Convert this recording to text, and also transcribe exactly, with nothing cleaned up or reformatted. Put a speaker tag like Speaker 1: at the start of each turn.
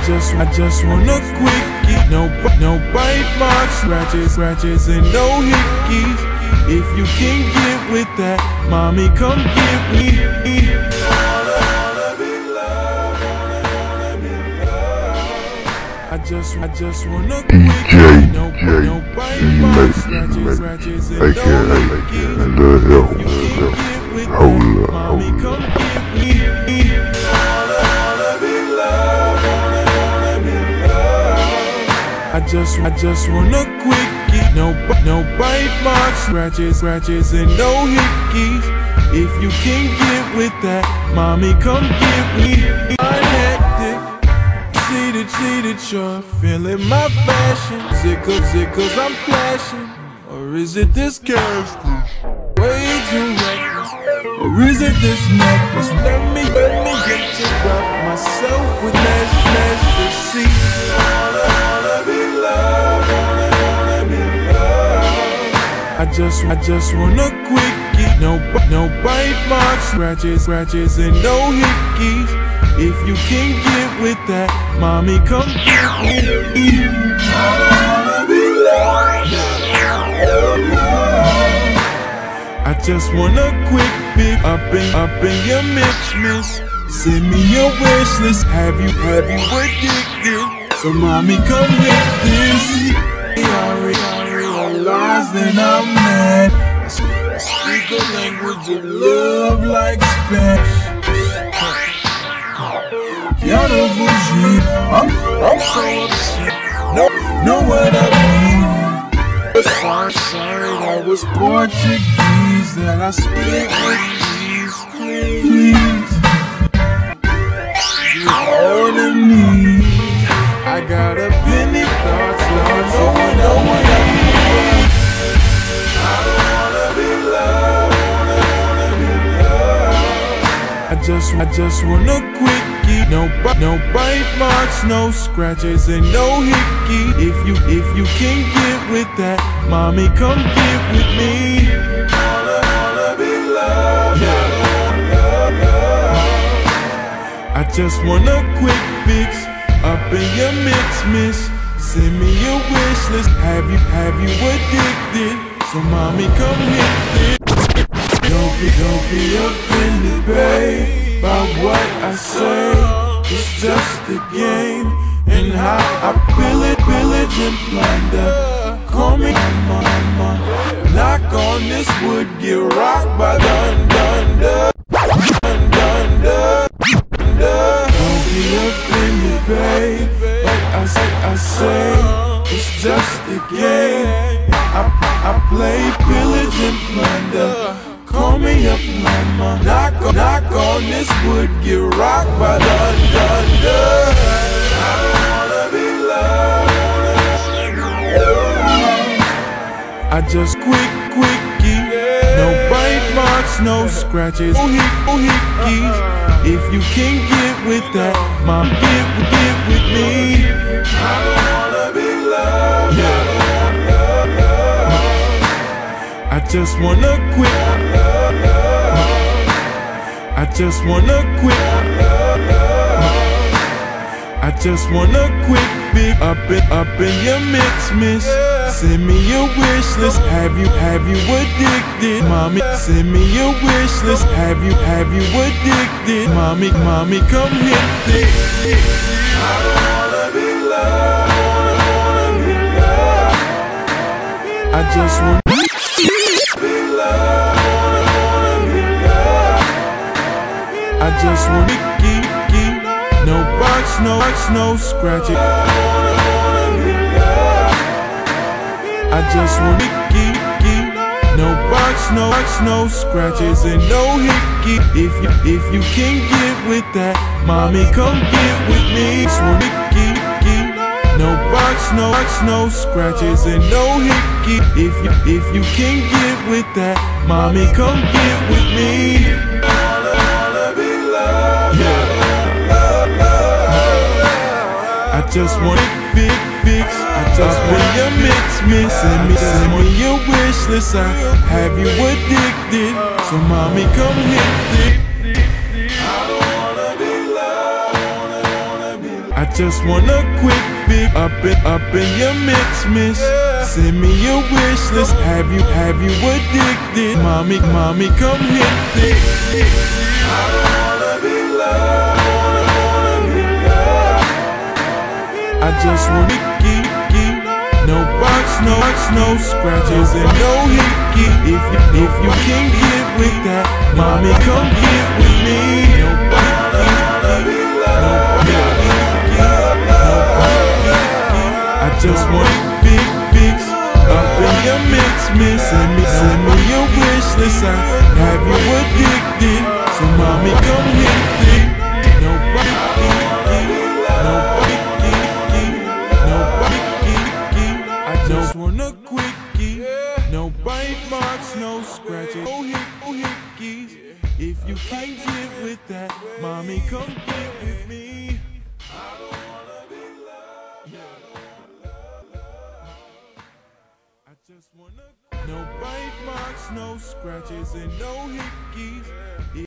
Speaker 1: just, I just want a quickie. No, no bite marks, scratches, scratches, and no hickeys. If you can't get with that, mommy, come get me. I just, I just want a quickie. No, no bite marks, scratches, scratches, and no hickeys. If you can't get with that, mommy, come get me. I just, I just want a quickie. No, no bite marks, scratches, scratches, and no hickeys. If you can't get with that, mommy, come get me. I'm hectic, see that, see that you're feeling my fashion. Zickle, zickles, I'm flashing. Or is it this cash? Way too reckless. Or is it this necklace? Let me, let me get you up myself with mesh, mesh, see. I just, I just want a quickie. No, no bite marks, scratches, scratches, and no hickeys. If you can't get with that, mommy, come get me. I just want a quick pick up in, up in your mix, miss. Send me your wish list. Have you, have you addicted? So mommy, come hit this. I realize that I'm mad. I speak a language of love like Spanish. Yada bougie, I'm, I'm so upset. Know, know what I mean? Sorry, sorry, that was Portuguese that I speak with these. Please, you're all to me. I got a penny thoughts, thoughts, oh, no one I need. I don't wanna be loved, wanna be loved. I just, I just want a quickie. No, no bite marks, no scratches, and no hickey. If you, if you can't get with that, mommy, come get with me. I don't wanna be loved, love, love. I just want a quick fix. Up in your mix, miss. Send me your wish list. Have you, have you addicted? So mommy, come hit it. Don't be, don't be offended, babe, by what I say. It's just a game, and how I pillage, pillage and plunder. Call me mama. Knock on this wood, get rocked by the thunder. Don't be offended, babe, but I say, I say, it's just a game. I, I play pillage and plunder. Call me a plumber. Knock, knock on this wood, get rocked by the thunder. I don't wanna be loved. I just quick, quickie. No bite marks, no scratches, no hickeys. If you can't get with that, mom, get, get with me. I don't wanna be loved. I just wanna quit. I just wanna quit. I just wanna quit. Big up in, up in your mix, miss. Send me your wish list. Have you, have you addicted? Mommy, send me your wish list. Have you, have you addicted? Mommy, mommy, come hit it. I don't wanna be loved, wanna be loved. I just wanna be loved, wanna be loved. I just wanna keep, keep. No box, no box, no scratches. I just wanna keep, keep. No box, no box, no scratches, and no hickey. If you, if you can't get with that, mommy, come get with me. Just wanna keep, keep. No box, no box, no scratches, and no hickey. If you, if you can't get with that, mommy, come get with me. I just wanna fix, fix. I just want your mix, mix. Send me, send me your wish list. I have you addicted. So mommy, come hit it. I don't wanna be loved. I just want a quick fix. Up in, up in your mix, miss. Send me your wish list. Have you, have you addicted? Mommy, mommy, come hit this. I don't wanna be loved. I just want to keep, keep. No box, no box, no scratches and no hickey. If you, if you can get with that, mommy, come get with me. Nobody, nobody, I just want a big fix. Up in your mix, miss. Send me, send me your wish list. I have you addicted, so mommy, come hit it. Nobody, nobody, nobody, I just want a quickie. No bite marks, no scratches, no hickeys. If you can't get with that, mommy, come get with me. I don't wanna be loved. I just wanna. No bite marks, no scratches, and no hickeys.